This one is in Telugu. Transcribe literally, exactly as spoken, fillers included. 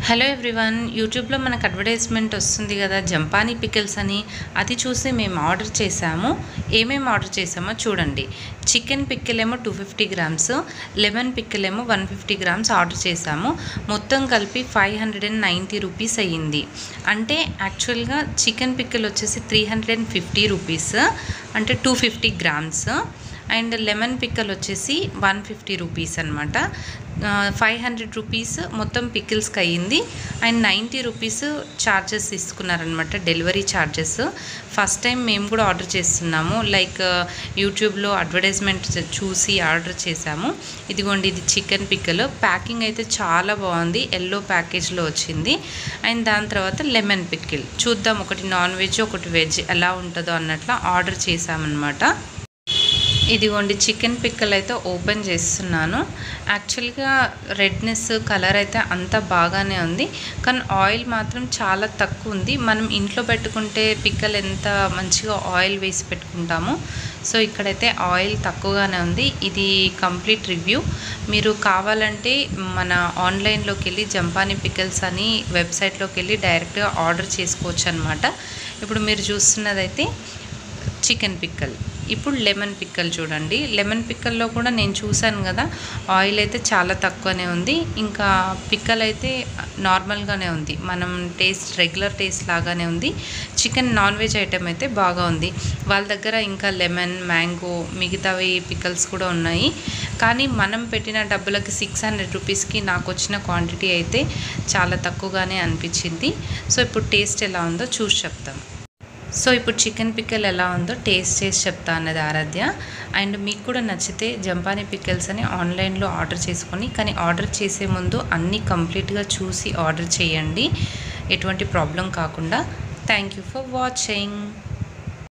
హలో ఎవ్రీవన్, యూట్యూబ్లో మనకు అడ్వర్టైజ్మెంట్ వస్తుంది కదా జంపానీ పికిల్స్ అని. అది చూసి మేము ఆర్డర్ చేసాము. ఏమేమి ఆర్డర్ చేసామో చూడండి. చికెన్ పికిల్ ఏమో two fifty grams, lemon pickle ఏమో వన్ ఫిఫ్టీ గ్రామ్స్ ఆర్డర్ చేసాము. మొత్తం కలిపి five hundred and ninety rupees అయ్యింది. అంటే యాక్చువల్గా చికెన్ పికిల్ వచ్చేసి three hundred and fifty rupees, అంటే two fifty grams. And lemon pickle వచ్చేసి వన్ ఫిఫ్టీ రూపీస్ అనమాట. ఫైవ్ హండ్రెడ్ రూపీస్ మొత్తం పికిల్స్కి అయ్యింది. అండ్ నైంటీ రూపీస్ ఛార్జెస్ తీసుకున్నారనమాట, డెలివరీ ఛార్జెస్. ఫస్ట్ టైం మేము కూడా ఆర్డర్ చేస్తున్నాము, లైక్ యూట్యూబ్లో అడ్వర్టైజ్మెంట్ చూసి ఆర్డర్ చేసాము. ఇదిగోండి, ఇది చికెన్ పిక్కల్. ప్యాకింగ్ అయితే చాలా బాగుంది, ఎల్లో ప్యాకేజ్లో వచ్చింది. అండ్ దాని తర్వాత లెమన్ పికిల్ చూద్దాం, ఒకటి నాన్ వెజ్ ఒకటి వెజ్ ఎలా ఉంటుందో అన్నట్లు ఆర్డర్ చేసామన్నమాట. ఇదిగోండి, చికెన్ పిక్కల్ అయితే ఓపెన్ చేస్తున్నాను. యాక్చువల్గా రెడ్నెస్ కలర్ అయితే అంత బాగానే ఉంది, కానీ ఆయిల్ మాత్రం చాలా తక్కువ ఉంది. మనం ఇంట్లో పెట్టుకుంటే పిక్కల్ ఎంత మంచిగా ఆయిల్ వేసి పెట్టుకుంటామో, సో ఇక్కడైతే ఆయిల్ తక్కువగానే ఉంది. ఇది కంప్లీట్ రివ్యూ. మీరు కావాలంటే మన ఆన్లైన్లోకి వెళ్ళి జంపానీ పికిల్స్ అని వెబ్సైట్లోకి వెళ్ళి డైరెక్ట్గా ఆర్డర్ చేసుకోవచ్చు అనమాట. ఇప్పుడు మీరు చూస్తున్నదైతే చికెన్ పిక్కల్. ఇప్పుడు లెమన్ పిక్కల్ చూడండి. లెమన్ పిక్కల్లో కూడా నేను చూశాను కదా, ఆయిల్ అయితే చాలా తక్కువనే ఉంది. ఇంకా పిక్కల్ అయితే నార్మల్గానే ఉంది, మనం టేస్ట్ రెగ్యులర్ టేస్ట్ లాగానే ఉంది. చికెన్ నాన్ వెజ్ ఐటెం అయితే బాగా ఉంది. వాళ్ళ దగ్గర ఇంకా లెమన్, మ్యాంగో, మిగతావి పిక్కల్స్ కూడా ఉన్నాయి. కానీ మనం పెట్టిన డబ్బులకి సిక్స్ హండ్రెడ్ రూపీస్కి నాకు వచ్చిన క్వాంటిటీ అయితే చాలా తక్కువగానే అనిపించింది. సో ఇప్పుడు టేస్ట్ ఎలా ఉందో చూసి చెప్తాం. సో ఇప్పుడు చికెన్ పిక్కల్ ఎలా ఉందో టేస్ట్ చేసి చెప్తా అన్నది ఆరాధ్య. అండ్ మీకు కూడా నచ్చితే జంపానీ పికిల్స్ అని ఆన్లైన్లో ఆర్డర్ చేసుకొని, కానీ ఆర్డర్ చేసే ముందు అన్నీ కంప్లీట్గా చూసి ఆర్డర్ చేయండి, ఎటువంటి ప్రాబ్లం కాకుండా. Thank you for watching.